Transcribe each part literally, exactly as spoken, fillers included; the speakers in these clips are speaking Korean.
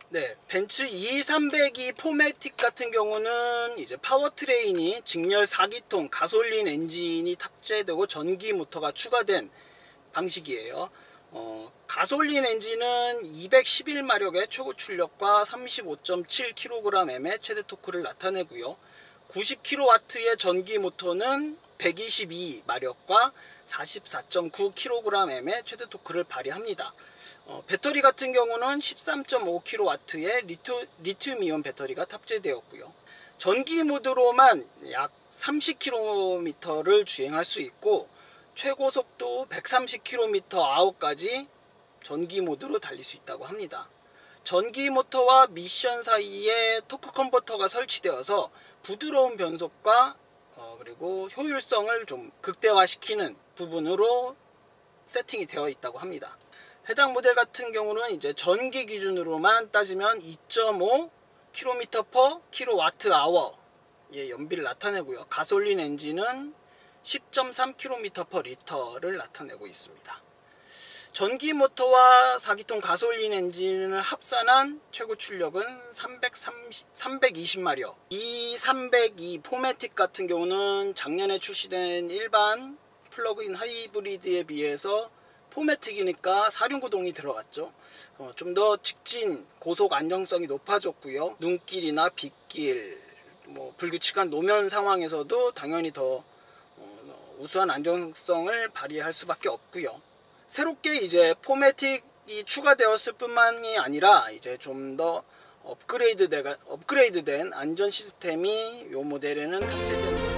네, 벤츠 이 삼백이 포매틱 같은 경우는 이제 파워트레인이 직렬 사 기통 가솔린 엔진이 탑재되고 전기 모터가 추가된 방식이에요. 어, 가솔린 엔진은 이백십일 마력의 최고 출력과 삼십오 점 칠 킬로그램의 최대 토크를 나타내고요. 구십 킬로와트의 전기 모터는 백이십이 마력과 사십사 점 구 킬로그램의 최대 토크를 발휘합니다. 어, 배터리 같은 경우는 십삼 점 오 킬로와트의 리투, 리튬이온 배터리가 탑재되었고요. 전기 모드로만 약 삼십 킬로미터를 주행할 수 있고 최고 속도 백삼십 킬로미터 아웃까지 전기 모드로 달릴 수 있다고 합니다. 전기 모터와 미션 사이에 토크 컨버터가 설치되어서 부드러운 변속과 어, 그리고 효율성을 좀 극대화시키는 부분으로 세팅이 되어 있다고 합니다. 해당 모델 같은 경우는 이제 전기 기준으로만 따지면 이 점 오 킬로미터 퍼 킬로와트 아워의 연비를 나타내고요. 가솔린 엔진은 십 점 삼 킬로미터 퍼 리터를 나타내고 있습니다. 전기 모터와 사 기통 가솔린 엔진을 합산한 최고 출력은 삼백삼십, 삼백이십 마력. 이 삼백이 포매틱 같은 경우는 작년에 출시된 일반 플러그인 하이브리드에 비해서 포매틱이니까 사륜구동이 들어갔죠. 어, 좀 더 직진 고속 안정성이 높아졌고요. 눈길이나 빗길, 뭐 불규칙한 노면 상황에서도 당연히 더 어, 우수한 안정성을 발휘할 수밖에 없고요. 새롭게 이제 포매틱이 추가되었을 뿐만이 아니라 이제 좀 더 업그레이드된, 업그레이드된 안전 시스템이 이 모델에는 탑재됩니다.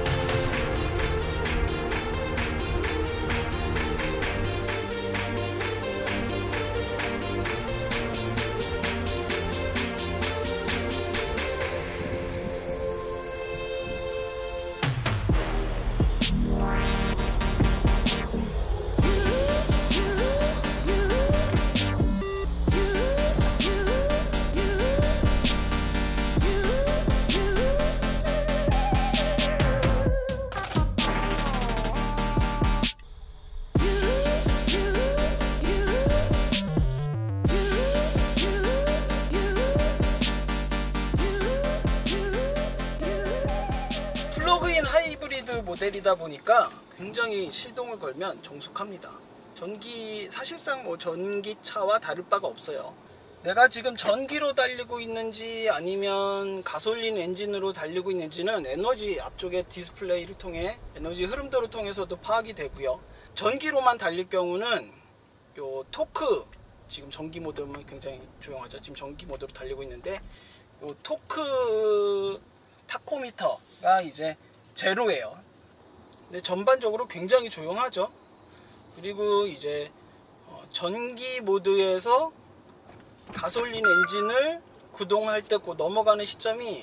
플러그인 하이브리드 모델이다 보니까 굉장히 시동을 걸면 정숙합니다. 전기, 사실상 뭐 전기차와 다를 바가 없어요. 내가 지금 전기로 달리고 있는지 아니면 가솔린 엔진으로 달리고 있는지는 에너지 앞쪽에 디스플레이를 통해 에너지 흐름도를 통해서도 파악이 되고요. 전기로만 달릴 경우는 요 토크, 지금 전기 모드면 굉장히 조용하죠. 지금 전기 모드로 달리고 있는데 요 토크 타코미터가 이제 제로예요. 근데 전반적으로 굉장히 조용하죠. 그리고 이제 어, 전기 모드에서 가솔린 엔진을 구동할 때 그 넘어가는 시점이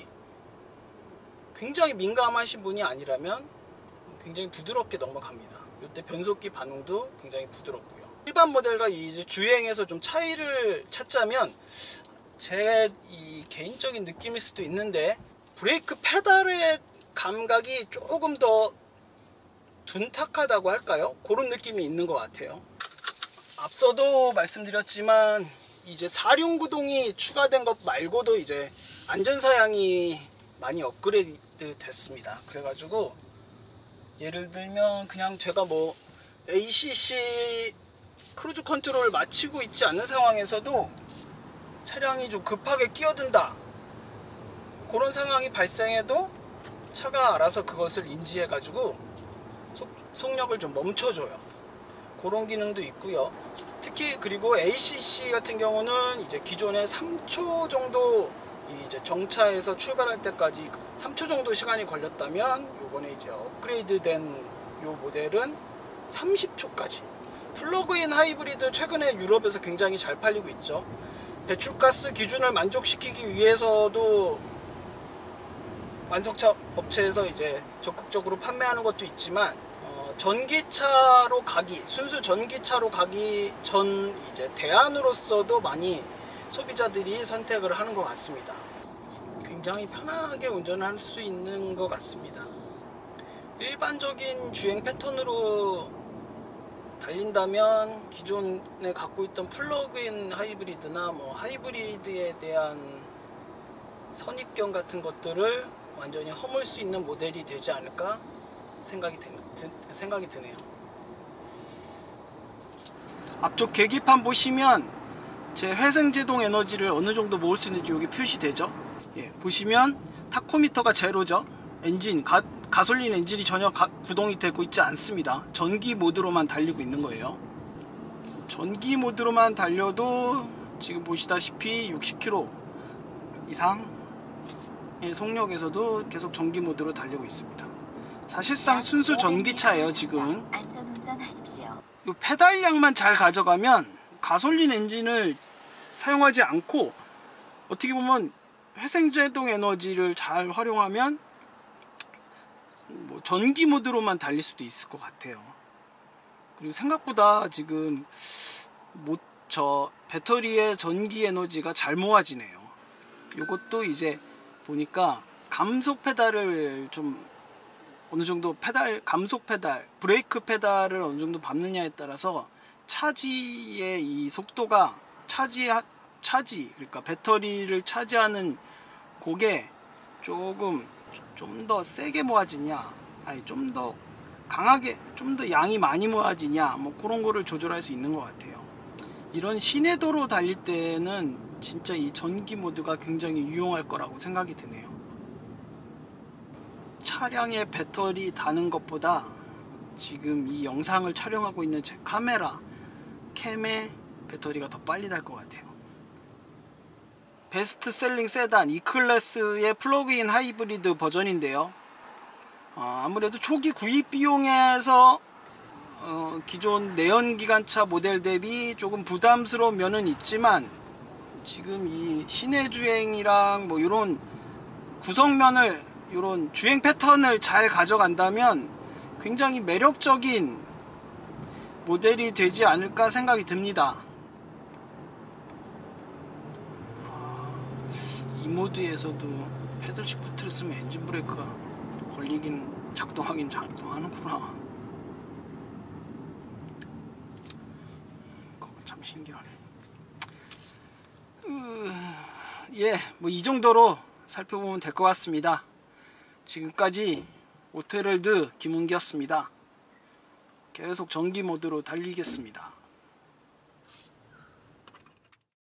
굉장히 민감하신 분이 아니라면 굉장히 부드럽게 넘어갑니다. 이때 변속기 반응도 굉장히 부드럽고요. 일반 모델과 이제 주행에서 좀 차이를 찾자면 제 이 개인적인 느낌일 수도 있는데 브레이크 페달의 감각이 조금 더 둔탁하다고 할까요? 그런 느낌이 있는 것 같아요. 앞서도 말씀드렸지만 이제 사륜구동이 추가된 것 말고도 이제 안전사양이 많이 업그레이드 됐습니다. 그래가지고 예를 들면 그냥 제가 뭐 에이씨씨 크루즈 컨트롤을 마치고 있지 않은 상황에서도 차량이 좀 급하게 끼어든다, 그런 상황이 발생해도 차가 알아서 그것을 인지해 가지고 속, 속력을 좀 멈춰줘요. 그런 기능도 있고요. 특히 그리고 에이씨씨 같은 경우는 이제 기존에 삼 초 정도 이제 정차에서 출발할 때까지 삼 초 정도 시간이 걸렸다면 요번에 이제 업그레이드된 요 모델은 삼십 초까지. 플러그인 하이브리드 최근에 유럽에서 굉장히 잘 팔리고 있죠. 배출가스 기준을 만족시키기 위해서도 완성차 업체에서 이제 적극적으로 판매하는 것도 있지만 어, 전기차로 가기, 순수 전기차로 가기 전 이제 대안으로서도 많이 소비자들이 선택을 하는 것 같습니다. 굉장히 편안하게 운전할 수 있는 것 같습니다. 일반적인 주행 패턴으로 달린다면 기존에 갖고 있던 플러그인 하이브리드나 뭐 하이브리드에 대한 선입견 같은 것들을 완전히 허물 수 있는 모델이 되지 않을까 생각이, 드, 드, 생각이 드네요. 앞쪽 계기판 보시면 제 회생제동 에너지를 어느 정도 모을 수 있는지 여기 표시되죠. 예, 보시면 타코미터가 제로죠. 엔진, 가, 가솔린 엔진이 전혀 가, 구동이 되고 있지 않습니다. 전기 모드로만 달리고 있는 거예요. 전기 모드로만 달려도 지금 보시다시피 육십 킬로미터 이상의 속력에서도 계속 전기 모드로 달리고 있습니다. 사실상 순수 전기차예요. 지금 안전운전하십시오. 이 페달량만 잘 가져가면 가솔린 엔진을 사용하지 않고 어떻게 보면 회생제동 에너지를 잘 활용하면 뭐 전기 모드로만 달릴 수도 있을 것 같아요. 그리고 생각보다 지금 못, 저 배터리의 전기 에너지가 잘 모아지네요. 이것도 이제 보니까 감속 페달을 좀 어느 정도 페달, 감속 페달, 브레이크 페달을 어느 정도 밟느냐에 따라서 차지의 이 속도가 차지, 차지, 그러니까 배터리를 차지하는 그게 조금 좀 더 세게 모아지냐, 아니 좀 더 강하게, 좀 더 양이 많이 모아지냐, 뭐 그런 거를 조절할 수 있는 것 같아요. 이런 시내도로 달릴 때는 진짜 이 전기 모드가 굉장히 유용할 거라고 생각이 드네요. 차량의 배터리 다는 것보다 지금 이 영상을 촬영하고 있는 제 카메라 캠의 배터리가 더 빨리 달 것 같아요. 베스트셀링 세단 E클래스의 플러그인 하이브리드 버전인데요. 어, 아무래도 초기 구입 비용에서 어, 기존 내연기관차 모델 대비 조금 부담스러운 면은 있지만 지금 이 시내 주행이랑 뭐 이런 구성면을, 이런 주행 패턴을 잘 가져간다면 굉장히 매력적인 모델이 되지 않을까 생각이 듭니다. 이 모드에서도 패들 시프트를 쓰면 엔진 브레이크가 걸리긴, 작동하긴 작동하는구나. 그건 참 신기하네. 으... 예, 뭐 이 정도로 살펴보면 될 것 같습니다. 지금까지 오토헤럴드 김은기였습니다. 계속 전기 모드로 달리겠습니다.